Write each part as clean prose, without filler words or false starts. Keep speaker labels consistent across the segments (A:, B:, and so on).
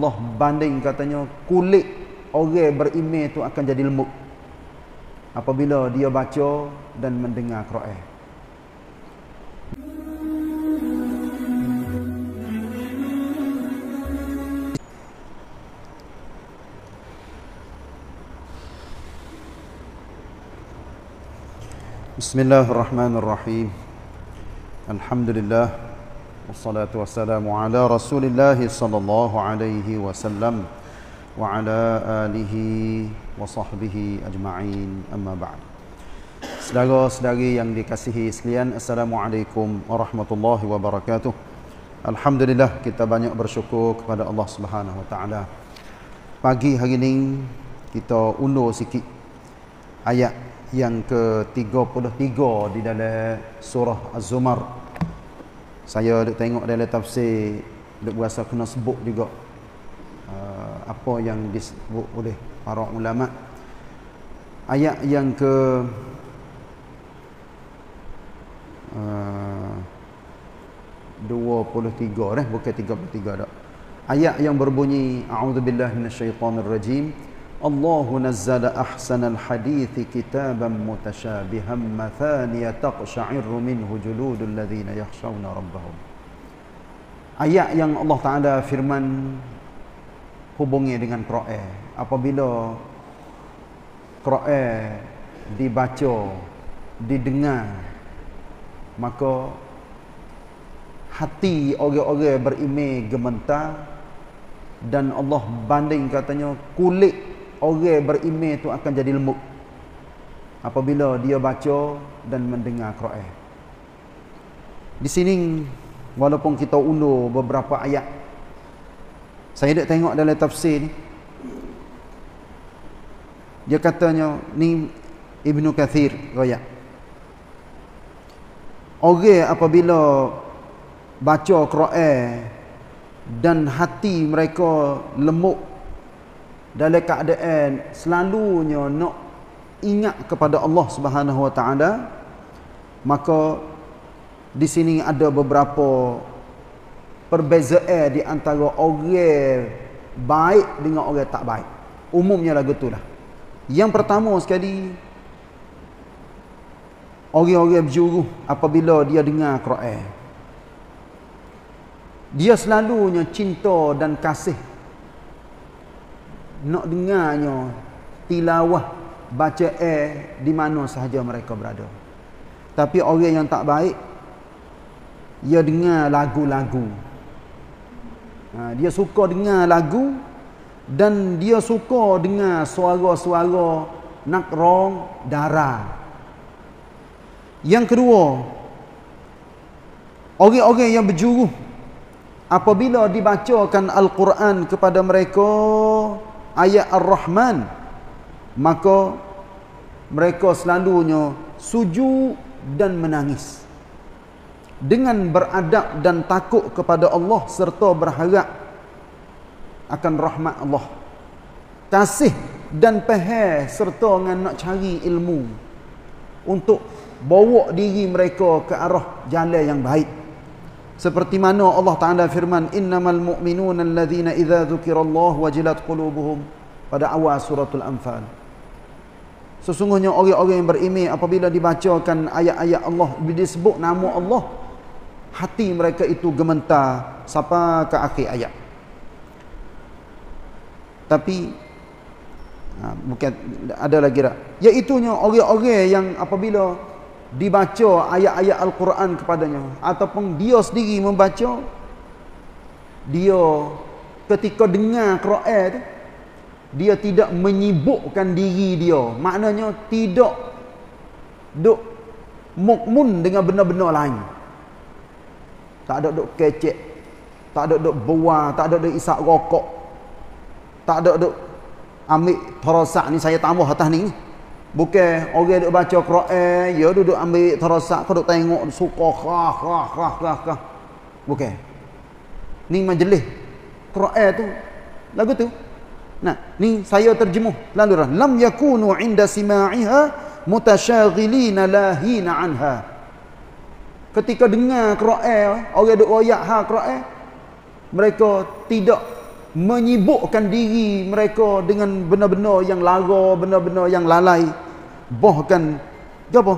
A: Allah banding katanya kulit orang berimej tu akan jadi lembut apabila dia baca dan mendengar Quran. Bismillahirrahmanirrahim. Alhamdulillah wassalatu wassalamu ala Rasulillah sallallahu alaihi wasallam wa ala alihi wa sahbihi ajma'in, amma ba'd. Saudara-saudari yang dikasihi sekalian, assalamualaikum warahmatullahi wabarakatuh. Alhamdulillah, kita banyak bersyukur kepada Allah Subhanahu wa taala. Pagi hari ini kita undur sikit ayat yang ke-33 di dalam surah Az-Zumar. Saya duk tengok dalam tafsir, duk berasa kena sebut juga apa yang disebut oleh para ulama. Ayat yang ke 23 bukan 33 dak. Ayat yang berbunyi a'udzubillahi minasyaitonirrajim. Allahu nazzala ahsanal hadithi kitaban mutasyabihan mathaniya taqsha'irru minhu juludul ladzina yakhshawna rabbahum. Ayat yang Allah Ta'ala firman hubungi dengan Quran. Apabila Quran dibaca, didengar, maka hati orang-orang berimej gemetar, dan Allah banding katanya kulit orang berimej tu akan jadi lembut apabila dia baca dan mendengar Quran. Di sini walaupun kita undur beberapa ayat, saya dah tengok dalam tafsir ni, dia katanya ni Ibnu Kathir riwayat, orang apabila baca Quran dan hati mereka lembut dalam keadaan selalunya nak ingat kepada Allah Subhanahu wa taala, maka di sini ada beberapa perbezaan di antara orang baik dengan orang tak baik. Umumnya lagu itulah. Yang pertama sekali, orang-orang berjuru apabila dia dengar Quran, dia selalunya cinta dan kasih nak dengarnya tilawah bacaan di mana sahaja mereka berada. Tapi orang yang tak baik, dia dengar lagu-lagu. Dia suka dengar lagu dan dia suka dengar suara-suara nak rong darah. Yang kedua, orang-orang yang berjuru apabila dibacakan Al-Quran kepada mereka ayat Ar-Rahman, maka mereka selalunya sujud dan menangis dengan beradab dan takut kepada Allah serta berharap akan rahmat Allah, kasih dan faham serta dengan nak cari ilmu untuk bawa diri mereka ke arah jalan yang baik. Seperti mana Allah Ta'ala firman, innamal mu'minuna alladhina idza dzukirallahu wajilat qulubuhum, pada awal suratul Anfal. Sesungguhnya orang-orang yang berimej apabila dibacakan ayat-ayat Allah, disebut nama Allah, hati mereka itu gemetar sampai ke akhir ayat. Tapi bukan ada lagi tak, iaitunya orang-orang yang apabila dibaca ayat-ayat Al-Quran kepadanya ataupun dia sendiri membaca, dia ketika dengar Quran tu, dia tidak menyibukkan diri dia. Maknanya tidak duk mukmun dengan benda-benda lain. Tak ada duk kecek, tak ada duk buah, tak ada duk isap rokok, tak ada duk ambil terasak ni saya tambah atas ni. Bukan orang duk baca Quran, dia duduk ambil terasak, kau duk tengok suka khah. Bukan. Ni majlis Quran tu, lagu tu. Nah, ni saya terjemuh lalu dah. Lam yakunu 'inda sima'iha mutasyaghilina lahina 'anha. Ketika dengar Quran, orang duk royak Quran, mereka tidak menyibukkan diri mereka dengan benda-benda yang lara, benda-benda yang lalai, bahkan apa?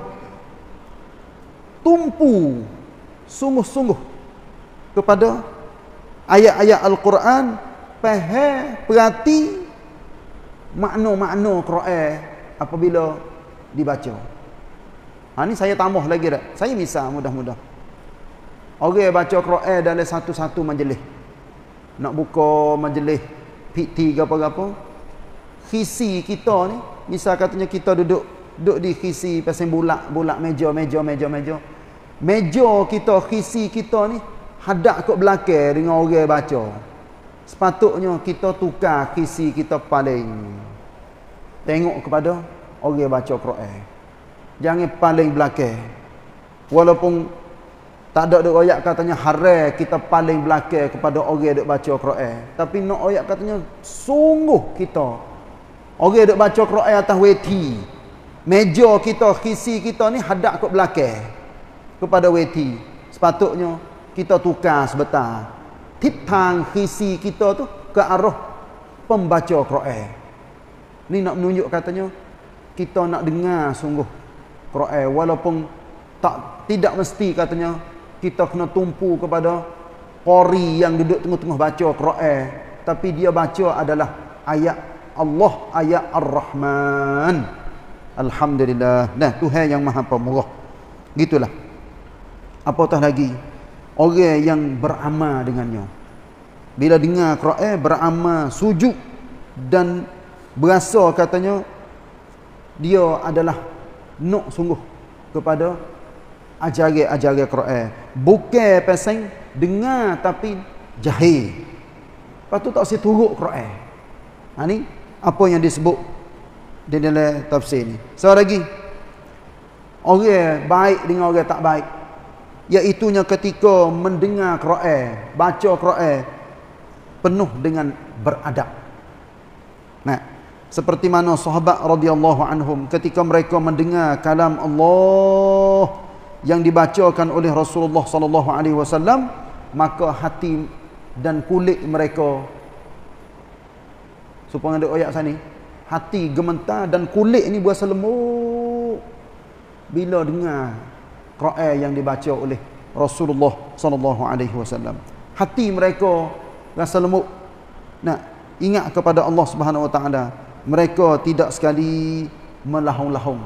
A: Tumpu sungguh-sungguh kepada ayat-ayat Al-Quran, faham, perhati makna-makna Quran apabila dibaca. Ni saya tambah lagi dah. Saya misal mudah-mudah. Orang baca Quran dalam satu-satu majlis. Nak buka majlis PT ke apa-apa. Khisi kita ni, misal katanya kita duduk di khisi pasang bulat meja. Meja kita, khisi kita ni hadap kat belakang dengan orang baca. Sepatutnya kita tukar khisi kita paling tengok kepada orang baca Quran. Jangan paling belakang. Walaupun tak ada ayat katanya haram kita paling belakang kepada orang yang baca Quran. Tapi nak ayat katanya sungguh kita orang yang baca Quran atas weti. Meja kita, khisi kita ni hadap kat belakang kepada weti. Sepatutnya kita tukar sebentar titang khisi kita tu ke arah pembaca Quran. Ni nak menunjuk katanya kita nak dengar sungguh Quran, walaupun tidak mesti katanya kita kena tumpu kepada qari yang duduk tengah-tengah baca Quran, tapi dia baca adalah ayat Allah, ayat Ar-Rahman. Alhamdulillah. Nah, Tuhan yang Maha Pemurah. Gitulah. Apatah lagi orang yang beramal dengannya. Bila dengar Quran, beramal, sujud dan berasa katanya dia adalah nak sungguh kepada ajaran Quran. Bukan pasang dengar tapi jahil. Lepas tu tak turut Quran. Ni apa yang disebut di dalam tafsir ni. So lagi orang baik dengan orang tak baik, iaitunya ketika mendengar Quran, baca Quran penuh dengan beradab. Nah, seperti mana sahabat radhiyallahu anhum ketika mereka mendengar kalam Allah yang dibacakan oleh Rasulullah sallallahu alaihi wasallam, maka hati dan kulit mereka, supaya ada ayat sana, hati gemetar dan kulit ni berasa lembut bila dengar Quran yang dibaca oleh Rasulullah sallallahu alaihi wasallam. Hati mereka rasa lembut nak ingat kepada Allah Subhanahu wa taala. Mereka tidak sekali melahung-lahung.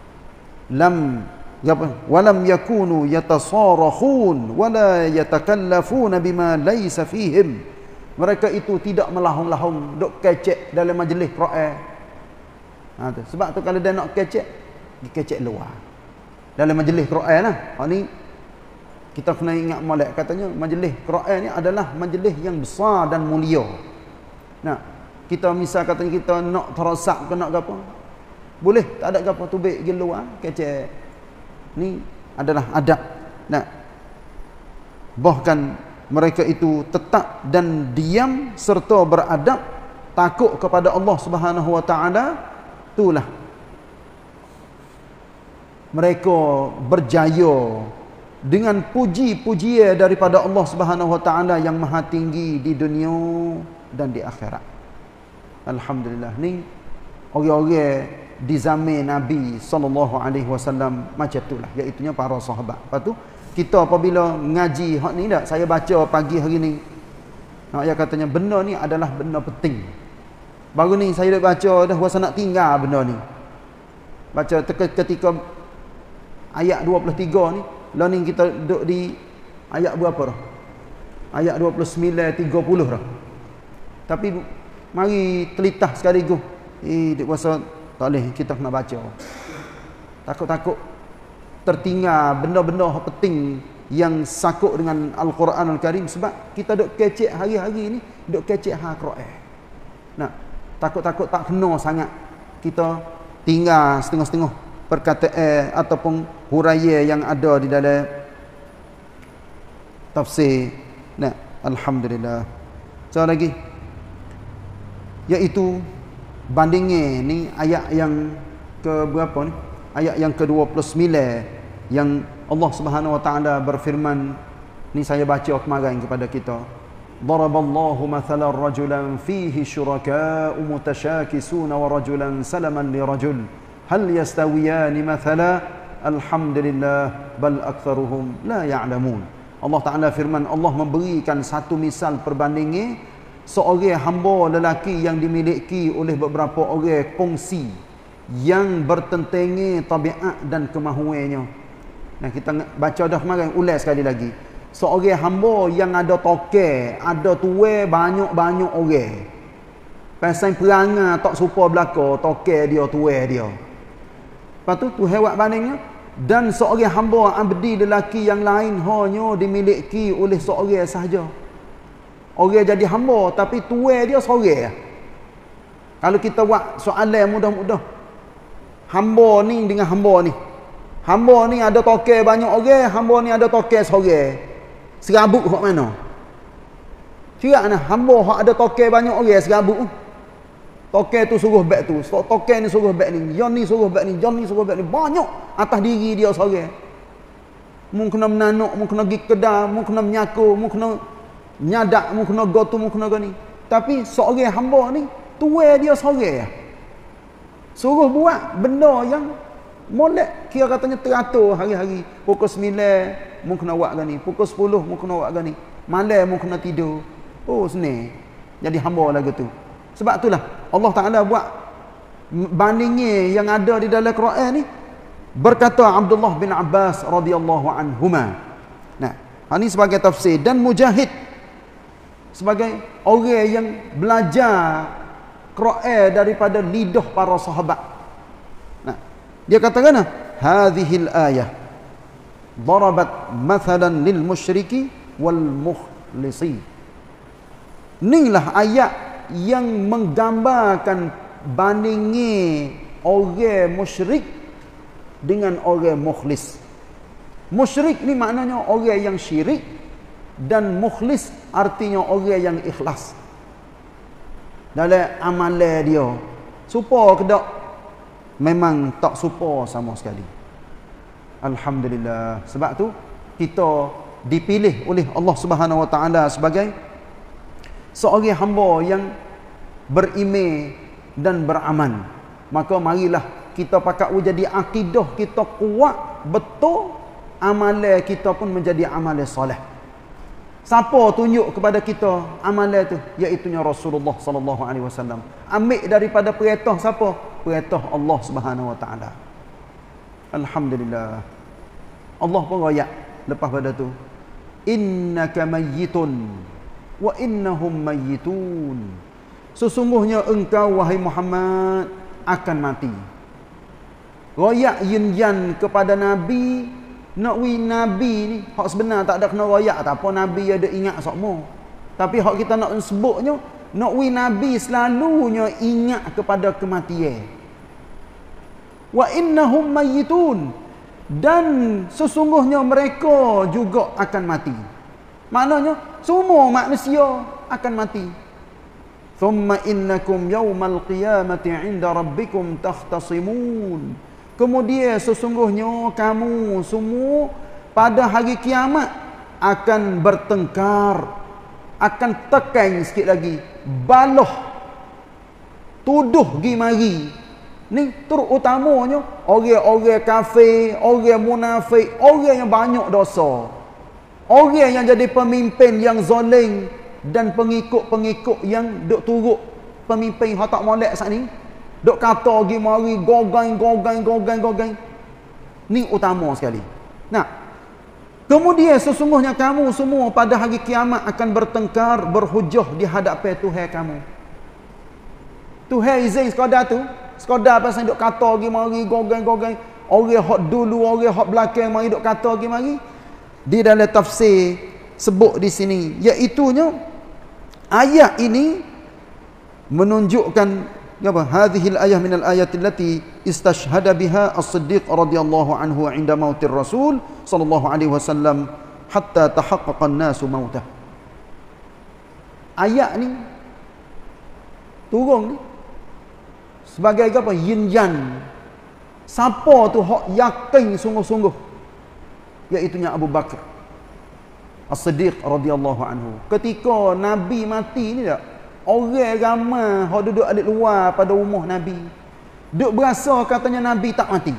A: Walam yakunu yatasarakhun wala yatakallafuna bima laysa fihim. Mereka itu tidak melahung-lahung, duk kecek dalam majlis Quran. Sebab tu kalau dia nak kecek, dia kecek luar. Dalam majlis Quran lah. Ni kita kena ingat molek katanya majlis Quran ni adalah majlis yang besar dan mulia. Nah, kita misal katanya kita nak terasak ke nak apa, boleh, tak ada apa tubik pergi luar kecek. Ni adalah adab. Nah, bahkan mereka itu tetap dan diam serta beradab, takut kepada Allah Subhanahu wa taala. Itulah mereka berjaya dengan puji-pujian daripada Allah Subhanahu wa taala yang maha tinggi di dunia dan di akhirat. Alhamdulillah. Ni orang-orang di zaman Nabi sallallahu alaihi wasallam macam itulah, iaitu para sahabat. Lepas tu kita apabila ngaji hak ni dak, saya baca pagi hari ni, nak ya katanya benda ni adalah benda penting. Baru ni saya dah baca dah rasa nak tinggal benda ni. Baca ketika ayat 23 ni, lah ni kita duduk di ayat berapa dah? Ayat 29 30 dah. Tapi mari telitah sekaligus. Dia rasa tak boleh kita kena baca. Takut-takut tertinggal benda-benda penting yang sakut dengan Al-Quran Al-Karim, sebab kita duk kecek hari-hari ni, duk kecek Al-Quran. Nah, takut-takut tak kena sangat kita tinggal setengah-setengah perkataan ataupun huraian yang ada di dalam tafsir. Nah, alhamdulillah. So lagi, iaitu bandingnya ni ayat yang ke berapa ni? Ayat yang ke-29 yang Allah Subhanahu wa taala berfirman, ni saya baca kemarin kepada kita. Daraballahu mathalan rajulan fihi syuraka'u mutasyakisuna wa rajulan salaman li rajul hal yastawiyani mathala alhamdulillah bal aktsaruhum la ya'lamun. Allah Ta'ala firman, Allah memberikan satu misal perbandingan seorang hamba lelaki yang dimiliki oleh beberapa orang kongsi yang bertentangan tabiat dan kemahuannya. Nah, kita baca dah kemarin, ulas sekali lagi. Seorang hamba yang ada toke, ada tuai banyak-banyak orang. Pasal perangai tak serupa belaka, toke dia, tuai dia. Lepas tu hewat bandingnya. Dan seorang hamba abdi lelaki yang lain hanya dimiliki oleh seorang sahaja. Orang jadi hamba tapi tuai dia seorang. Kalau kita buat soalan mudah-mudah, hamba ni dengan hamba ni. Hamba ni ada toke banyak orang, hamba ni ada toke seorang. Serabut hak mana? Kira nah, hamba hak ada toke banyak orang serabut. Toke tu suruh beg tu, toke ni suruh beg ni, John ni suruh beg ni, John ni suruh beg ni, banyak atas diri dia seorang. Mu kena menanuk, mu kena pergi kedai, mu kena menyaku, mu kena nyadak, mu kena go tu, mu kena go ni. Tapi seorang hamba ni, tuai dia seorang. Suruh buat benda yang molek, kira katanya teratur hari-hari. Pukul 9 mu kena buat gani, pukul 10 mu kena buat gani, malam mu kena tidur. Oh, senang. Jadi hamba lagu tu. Sebab itulah Allah Ta'ala buat bandingnya yang ada di dalam Quran ni. Berkata Abdullah bin Abbas radhiyallahu anhuma. Nah, ini sebagai tafsir. Dan Mujahid sebagai orang yang belajar Quran daripada lidah para sahabat. Nah, dia katakan, hadhil ayah darabat mathalan lil musyriki wal mukhlisi. Inilah ayat yang menggambarkan bandingnya orang musyrik dengan orang mukhlis. Musyrik ni maknanya orang yang syirik, dan mukhlis artinya orang yang ikhlas dalam amalan dia. Supa ke tak? Memang tak supa sama sekali. Alhamdulillah. Sebab tu kita dipilih oleh Allah Subhanahu Wa Taala sebagai seorang hamba yang beriman dan beramal. Maka marilah kita pakat jadi akidah kita kuat betul, amalan kita pun menjadi amalan soleh. Siapa tunjuk kepada kita amalan tu? Iaitunya Rasulullah sallallahu alaihi wasallam. Ambil daripada perintah siapa? Perintah Allah Subhanahu Wa Taala. Alhamdulillah. Allah pun royak lepas pada tu, innaka mayyitun wa innahum mayyitun. Sesungguhnya engkau wahai Muhammad akan mati. Royak yin-yan kepada Nabi. Nak wi Nabi ni hak sebenar tak ada kena royak tak apa, Nabi ada ingat sokmo. Tapi hak kita nak sebutnya, nak wi Nabi selalunya ingat kepada kematian. Wa innahum mayyitun, dan sesungguhnya mereka juga akan mati. Maknanya semua manusia akan mati. Thumma innakum yawmal qiyamati 'inda rabbikum takhtasimun. Kemudian sesungguhnya kamu semua pada hari kiamat akan bertengkar, akan tekan sikit lagi, baloh, tuduh gi mari. Ni terutamanya orang-orang kafir, orang munafik, orang yang banyak dosa. Orang yang jadi pemimpin yang zalim dan pengikut-pengikut yang duk turut pemimpin hak tak molek sat ni, duk kata gi mari gogang. Ni utama sekali. Nah, kemudian sesungguhnya kamu semua pada hari kiamat akan bertengkar, berhujah di hadapan Tuhan kamu. Tuhan izin sekadar pasal duk kata gi mari gogang. Orang hak dulu, orang hak belakang mari duk kata gi mari. Di dalam tafsir sebut di sini, iaitunya ayat ini menunjukkan apa? Hadhil ayah minal ayatil lati istashhada biha as-Siddiq radhiyallahu anhu 'inda mautir Rasul sallallahu alaihi wasallam hatta tahaqqaqa an-nasu mautah. Ayat ni turun ni sebagai apa? Yin-yan. Siapa tu hak yakin sungguh-sungguh? Iaitunya Abu Bakar. As-Siddiq radhiyallahu anhu. Ketika Nabi mati ni tak, orang ramai hok duduk alik luar pada rumah Nabi, duk berasa katanya Nabi tak mati.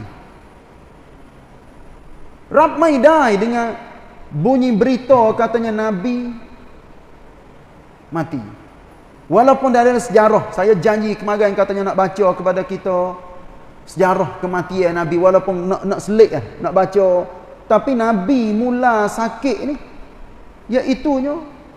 A: Ramai dai dengan bunyi berita katanya Nabi mati. Walaupun dalam sejarah, saya janji kemarin katanya nak baca kepada kita sejarah kematian Nabi, walaupun nak selit nak baca, tapi Nabi mula sakit ni iaitunya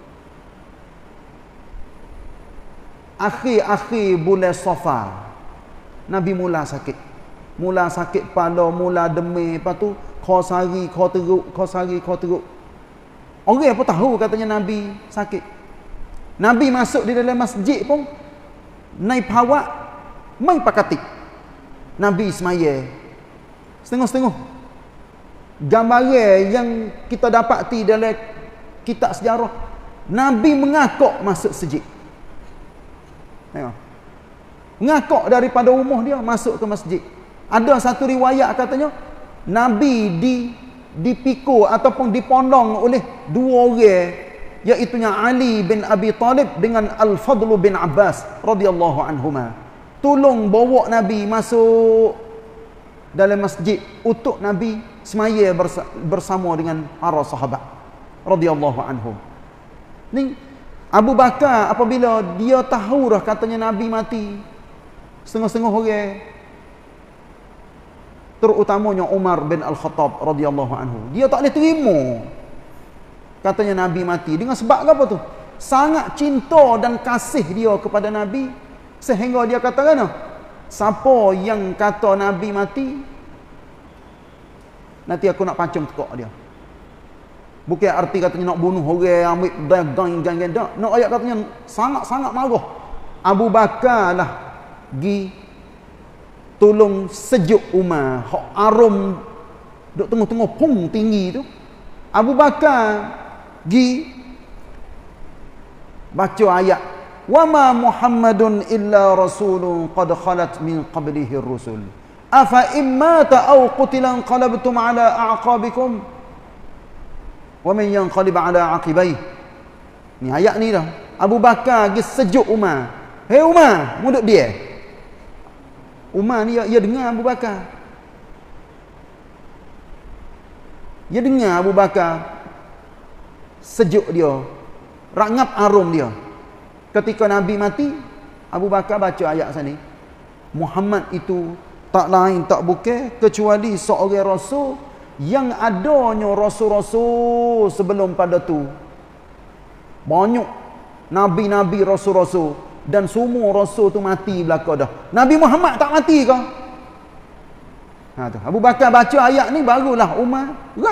A: akhir-akhir bulan Safar. Nabi mula sakit. Mula sakit kepala, mula demam, lepas tu kau sari, kau teruk, kau sari, kau teruk. Orang apa tahu katanya Nabi sakit. Nabi masuk di dalam masjid pun naik pawak, main pakatik. Nabi semaya setengah-setengah. Gambaran yang kita dapati dalam kitab sejarah, Nabi mengakak masuk masjid. Tengok. Ngakak daripada rumah dia masuk ke masjid. Ada satu riwayat katanya Nabi dipikul ataupun dipondong oleh dua orang, iaitunya Ali bin Abi Talib dengan Al-Fadl bin Abbas radhiyallahu anhuma. Tolong bawa Nabi masuk dalam masjid untuk Nabi semaya bersama dengan para sahabat radhiyallahu anhum. Ni Abu Bakar apabila dia tahu dah katanya Nabi mati, setengah-setengah orang, terutamanya Umar bin Al-Khattab radhiyallahu anhu, dia tak boleh terima katanya Nabi mati. Dengan sebab apa tu? Sangat cinta dan kasih dia kepada Nabi, sehingga dia katakan, siapa yang kata Nabi mati, nanti aku nak pancung tekak dia. Bukan arti katanya nak bunuh orang, ambil gang-gang dak. Nak ayat katanya sangat-sangat marah. Abu Bakar lah gi tolong sejuk Umar, hak arum duk tengah-tengah pung tinggi tu. Abu Bakar gi baca ayat, wa ma Muhammadun illa rasulun qad khalat min qablihi ar-rusul afa immata aw qutila qalabtum ala a'qabikum wa man yanqalib ala aqibai. Ni ayat ni dah. Abu Bakar gi sejuk Umar. Hei Umar, muduk dia. Umar ni dia dengar Abu Bakar. Dia dengar Abu Bakar sejuk dia, rangap arum dia. Ketika Nabi mati, Abu Bakar baca ayat sini. Muhammad itu tak lain tak bukan kecuali seorang rasul yang adanya rasul-rasul sebelum pada tu. Banyak nabi-nabi, rasul-rasul, dan semua rasul tu mati belaka dah. Nabi Muhammad tak mati ke? Tu. Abu Bakar baca ayat ni barulah Umar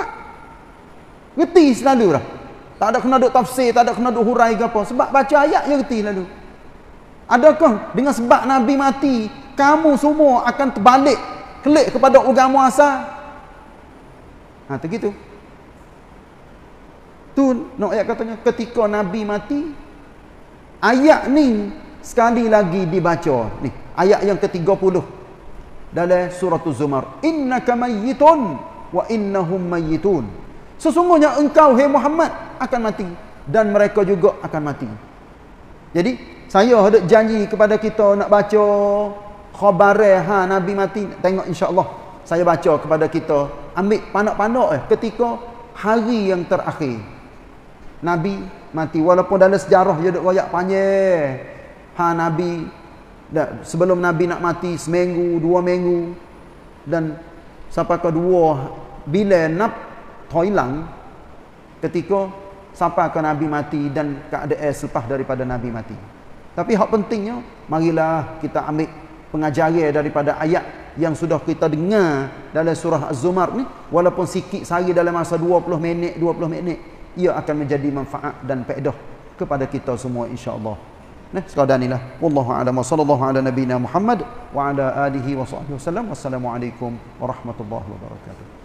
A: reti selalu dah. Tak ada kena duk tafsir, tak ada kena duk hurai ke apa. Sebab baca ayat je reti lalu. Adakah dengan sebab Nabi mati, kamu semua akan terbalik kelik kepada agama asal? Tu gitu. Tu nak ayat katanya ketika Nabi mati, ayat ni sekali lagi dibaca. Ni ayat yang ke-30 dalam surah Az-Zumar. Innaka mayyitun wa innahum mayyitun. Sesungguhnya engkau, hai Muhammad, akan mati dan mereka juga akan mati. Jadi saya ada janji kepada kita nak baca khabar Nabi mati. Tengok insya-Allah saya baca kepada kita, ambil panak-panak ketika hari yang terakhir Nabi mati. Walaupun dalam sejarah dia duk royak panjang. Nabi sebelum Nabi nak mati seminggu, 2 minggu, dan sampai ke 2 bila nak hilang ketika sampai ke Nabi mati dan keadaan selepas daripada Nabi mati. Tapi hak pentingnya, marilah kita ambil pengajaran daripada ayat yang sudah kita dengar dalam surah Az-Zumar ni, walaupun sikit sehari dalam masa 20 minit, ia akan menjadi manfaat dan faedah kepada kita semua insya-Allah. Nah, sekadar inilah. Wallahu a'lam wa sallallahu ala nabiyyina Muhammad wa ala alihi wa sahbihi wasallam. Wassalamualaikum warahmatullahi wabarakatuh.